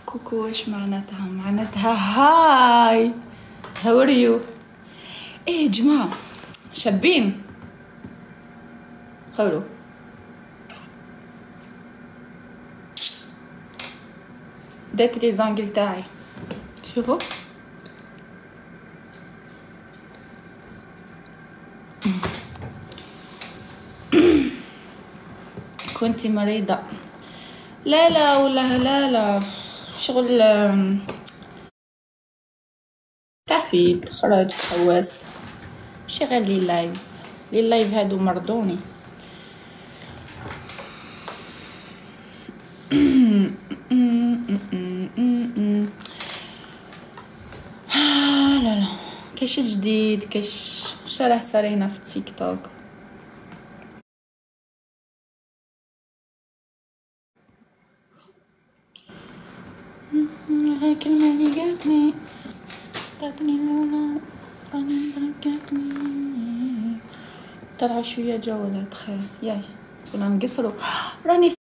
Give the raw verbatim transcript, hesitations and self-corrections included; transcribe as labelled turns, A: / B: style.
A: كوكو واش معناتها؟ معناتها هاي هاو ار يو. ايه يا جماعه شابين قولوا ديت لي زانجل تاعي شوفوا كنتي مريضة؟ لا لا ولا لا لا شغل تعفيد خرج حواس شغل لي لايف لي لايف هادو مرضوني. لا لا كاش جديد كاش شرح سرينا في تيك توك. غير كلمة اللي قالتني قالتني لولا راني ضحكتني طلع شوية جولات خير ياي كنا نقصرو راني